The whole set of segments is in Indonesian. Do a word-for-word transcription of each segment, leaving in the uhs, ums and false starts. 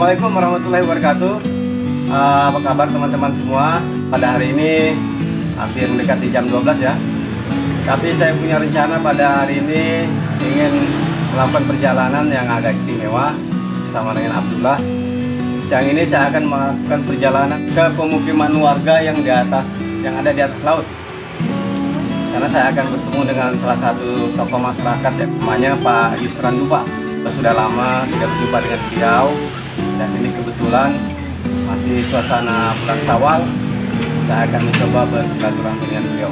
Assalamualaikum warahmatullahi wabarakatuh. uh, Apa kabar teman-teman semua? Pada hari ini hampir mendekati jam dua belas ya. Tapi saya punya rencana pada hari ini ingin melakukan perjalanan yang agak istimewa sama dengan Abdullah. Siang ini saya akan melakukan perjalanan ke pemukiman warga yang di atas, yang ada di atas laut. Karena saya akan bertemu dengan salah satu tokoh masyarakat yang namanya Pak Yusran Dupa. Kita sudah lama tidak berjumpa dengan beliau, dan ini kebetulan masih suasana bulan Syawal. Saya akan mencoba bersilaturahmi dengan beliau.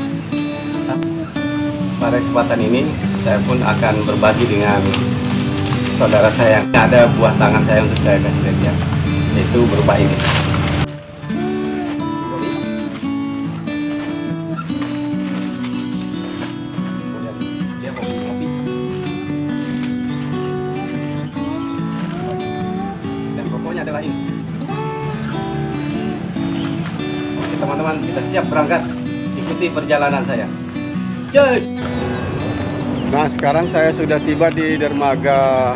Pada kesempatan ini saya pun akan berbagi dengan saudara saya yang ada buah tangan saya untuk saya kasih lihat, yaitu berupa ini. Dan pokoknya adalah ini. Oke teman-teman, kita siap berangkat. Ikuti perjalanan saya. Yes. Nah, sekarang saya sudah tiba di dermaga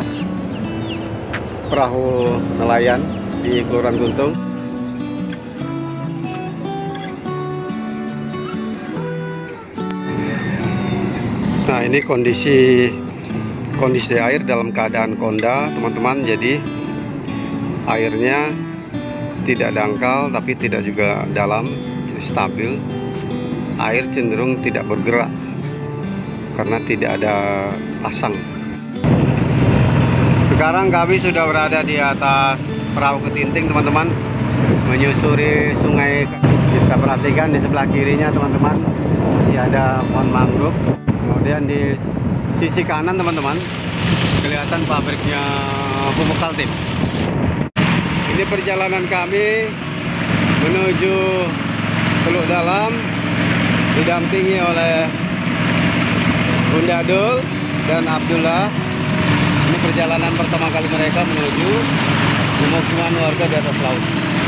perahu nelayan di Kelurahan Guntung. Nah, ini kondisi kondisi air dalam keadaan konda, teman-teman. Jadi airnya tidak dangkal tapi tidak juga dalam, stabil. Air cenderung tidak bergerak karena tidak ada pasang. Sekarang kami sudah berada di atas perahu ketinting, teman-teman, menyusuri sungai. Kita perhatikan di sebelah kirinya, teman-teman, masih ada pohon mangrove. Kemudian di sisi kanan, teman-teman, kelihatan pabriknya pupuk Kaltim. Ini perjalanan kami menuju Teluk Dalam, didampingi oleh Bunda Dul dan Abdullah. Ini perjalanan pertama kali mereka menuju pemukiman warga di atas laut.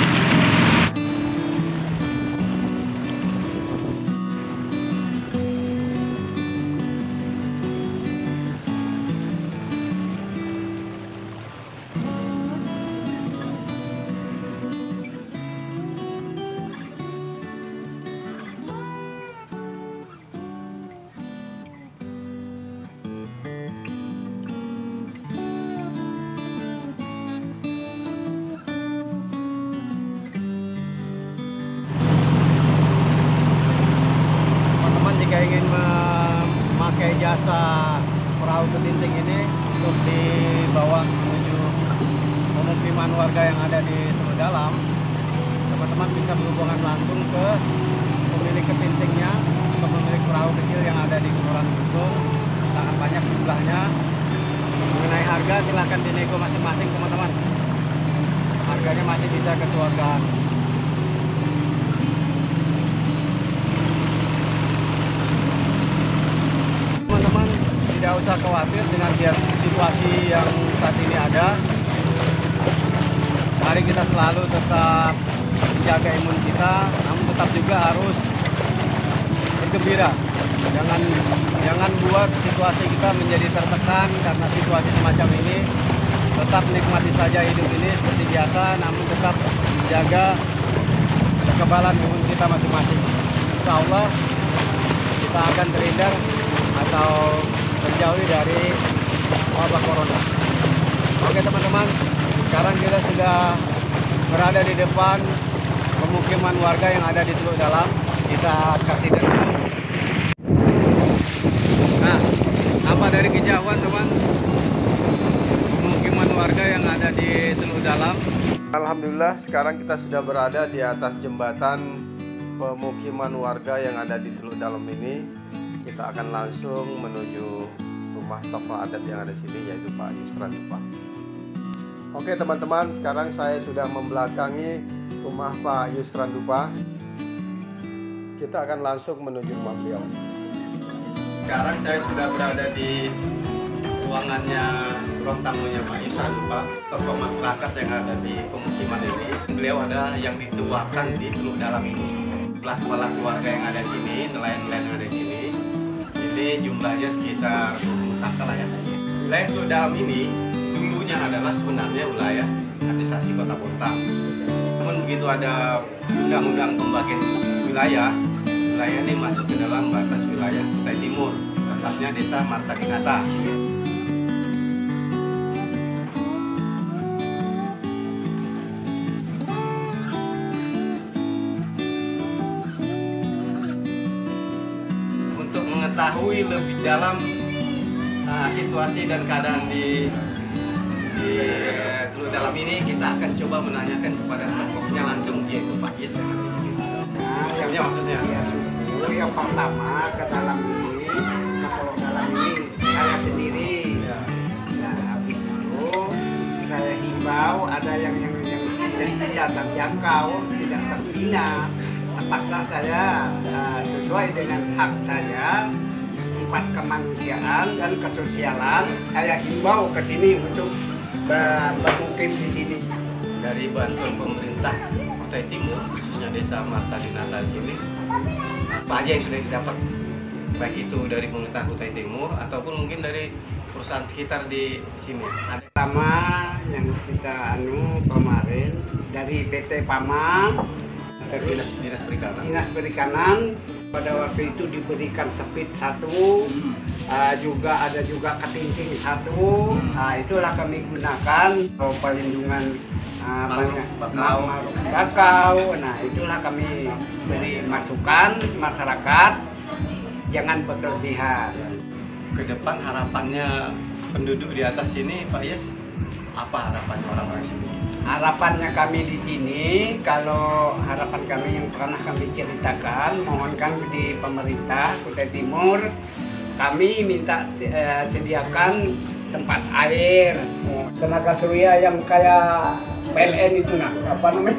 Jika ingin memakai jasa perahu ketinting ini untuk dibawa menuju pemukiman warga yang ada di Teluk Dalam, teman-teman bisa berhubungan langsung ke pemilik ketintingnya, ke pemilik perahu kecil yang ada di Kelurahan Guntung. Sangat banyak jumlahnya. Mengenai harga silahkan dinego masing-masing, teman-teman. Harganya masih bisa kekeluargaan. Tidak usah khawatir dengan situasi yang saat ini ada. Mari kita selalu tetap menjaga imun kita, namun tetap juga harus bergembira. Jangan jangan buat situasi kita menjadi tertekan karena situasi semacam ini. Tetap nikmati saja hidup ini seperti biasa, namun tetap jaga kekebalan imun kita masing-masing. Insya Allah kita akan terhindar atau terjauhi dari wabah corona. Oke teman-teman, sekarang kita sudah berada di depan pemukiman warga yang ada di Teluk Dalam. Kita kasih lihat. Nah, apa dari kejauhan, teman, pemukiman warga yang ada di Teluk Dalam. Alhamdulillah, sekarang kita sudah berada di atas jembatan pemukiman warga yang ada di Teluk Dalam ini. Kita akan langsung menuju rumah tokoh adat yang ada di sini, yaitu Pak Yusran Dupa. Oke teman-teman, sekarang saya sudah membelakangi rumah Pak Yusran Dupa. Kita akan langsung menuju rumah beliau. Sekarang saya sudah berada di ruangannya, ruang tamunya Pak Yusran Dupa, tokoh masyarakat yang ada di pemukiman ini. Beliau ada yang dituakan di Teluk Dalam ini. Sebelah kepala keluarga yang ada di sini, nelayan-nelayan yang ada di sini. Ini jumlahnya sekitar dua puluh kakak lah ya. Wilayah Teluk Dalam ini dulunya adalah sebenarnya wilayah administrasi Kota Bontang. Namun begitu ada undang-undang pembagian wilayah, wilayah ini masuk ke dalam batas wilayah Kutai Timur, tepatnya Desa Marta Dinata. Untuk mengetahui lebih dalam uh, situasi dan keadaan di di Teluk Dalam ini, kita akan coba menanyakan kepada tokohnya langsung, yaitu Pak Yes. Nah, yang maksudnya ya, itu yang pertama ke dalam ini, ke Teluk Dalam ini saya sendiri. Ya. Nah, habis itu saya himbau ada yang yang yang tidak terjangkau, tidak terbina. Apakah saya uh, sesuai dengan hak saya, sifat kemanusiaan dan kesosialan, saya himbau ke sini untuk bermukim di sini. Dari bantuan pemerintah Kutai Timur, khususnya Desa Marta Dinata sini, apa aja yang sudah didapat? Baik itu dari pemerintah Kutai Timur ataupun mungkin dari perusahaan sekitar di sini. Pertama yang kita anu kemarin dari P T Pama, Dinas, Dinas Perikanan. Dinas Perikanan pada waktu itu diberikan sepit satu, hmm. uh, juga ada juga ketingking satu. Hmm. Uh, itulah kami gunakan untuk perlindungan uh, banyak bakau. bakau. Nah itulah kami beri masukan masyarakat jangan berlebihan. Ke depan harapannya penduduk di atas sini, Pak Yes, apa harapannya orang-orang sini? Harapannya kami di sini, kalau harapan kami yang pernah kami ceritakan, mohonkan di pemerintah Kutai Timur, kami minta eh, sediakan tempat air, tenaga surya yang kayak P L N itu, nah apa namanya?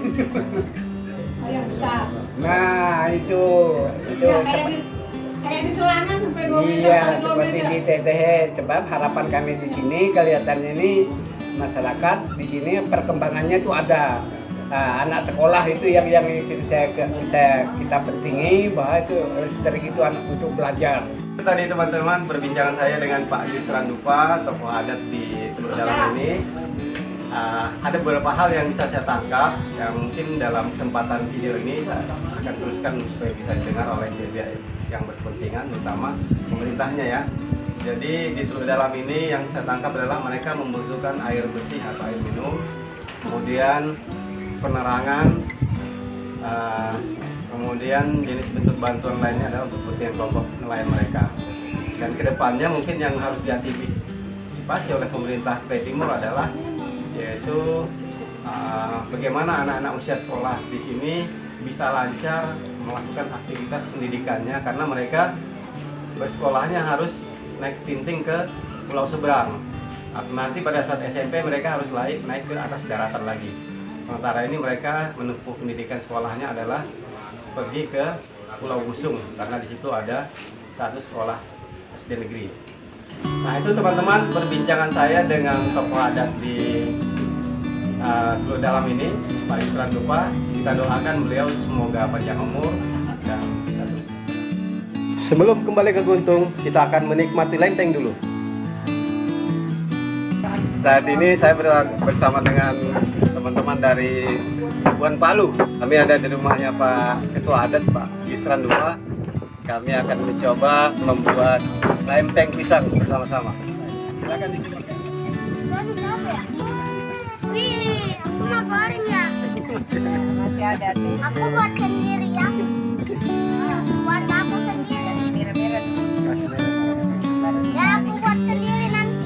Yang besar. Nah itu, itu ya, kayak di, kayak di Selana sampai dua meter. Iya, seperti di T T H. Sebab harapan kami di sini, kelihatannya ini masyarakat di sini perkembangannya itu ada. Nah, anak sekolah itu yang yang kita kita kita pentingi bahwa itu dari itu anak untuk belajar. Itu tadi teman-teman perbincangan saya dengan Pak Yusran Dupa, tokoh adat di Teluk Dalam ini. Uh, ada beberapa hal yang bisa saya tangkap yang mungkin dalam kesempatan video ini saya akan teruskan supaya bisa didengar oleh pihak yang berkepentingan, terutama pemerintahnya ya. Jadi di Teluk Dalam ini yang saya tangkap adalah mereka membutuhkan air bersih atau air minum, kemudian penerangan, uh, kemudian jenis bentuk bantuan lainnya adalah untuk kepentingan kelompok nelayan mereka. Dan kedepannya mungkin yang harus diantisipasi oleh pemerintah Kutai Timur adalah yaitu uh, bagaimana anak-anak usia sekolah di sini bisa lancar melakukan aktivitas pendidikannya, karena mereka bersekolahnya harus naik tinting ke pulau seberang. Nanti pada saat S M P mereka harus naik naik ke atas daratan lagi. Sementara ini mereka menempuh pendidikan sekolahnya adalah pergi ke Pulau Busung, karena di situ ada satu sekolah S D negeri. Nah itu teman-teman perbincangan saya dengan tokoh adat di uh, Teluk Dalam ini, Pak Yusran Dupa. Kita doakan beliau semoga panjang umur dan bisa terus. Sebelum kembali ke Guntung, kita akan menikmati lempeng dulu. Saat ini saya bersama dengan teman-teman dari Buan Palu. Kami ada di rumahnya Pak Ketua Adat, Pak Yusran Dupa. Kami akan mencoba membuat lempeng pisang bersama-sama. Silakan disimak. Wih, aku mau goreng ya. Masih ada tuh. Aku buat sendiri ya. Buat aku sendiri. Merah-merah. Ya aku buat sendiri nanti.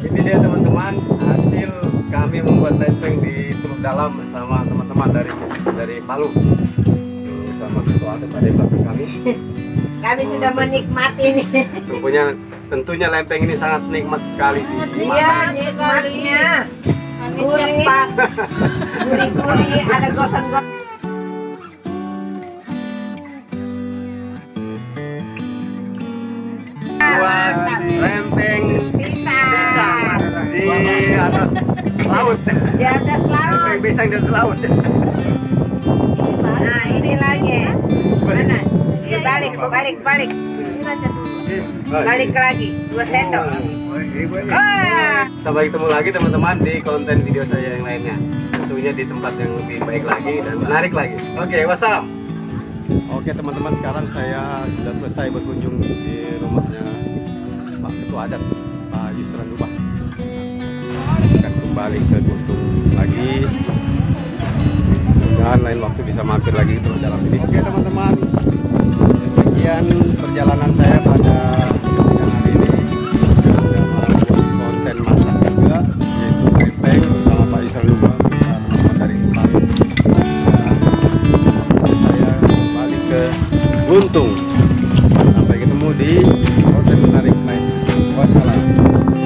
Ini dia teman-teman, hasil kami membuat lempeng di Teluk Dalam bersama teman-teman dari dari Palu. Bersama ketua adat ada di belakang kami. Kami sudah menikmati nih. Tentunya tentunya lempeng ini sangat nikmat sekali di Iya, nikmatnya. Gurih pas. Gurih-gurih, ada gosong-gosong. buat lempeng Pisang. di atas laut. Di atas laut. Lempeng pisang di atas laut. Nah, ini lagi. Mana? Balik, balik, balik. Balik lagi. Dua sendok. Wah. Sampai ketemu lagi teman-teman di konten video saya yang lainnya. Tentunya di tempat yang lebih baik lagi dan menarik lagi. Oke, wassalam. Oke teman-teman, sekarang saya sudah selesai berkunjung di rumahnya Pak Ketua Adat, Pak Yusran Lubah. Akan kembali ke Guntung lagi. Dan lain waktu bisa mampir lagi terus dalam ini. Oke teman-teman, sekian perjalanan saya pada siang hari ini. Sudah membuat konten masak juga, yaitu lempeng bersama Pak Yusran Lubah, teman-teman dari Palu. Saya kembali ke Guntung. Sampai ketemu di konten menarik lain. Wassalam.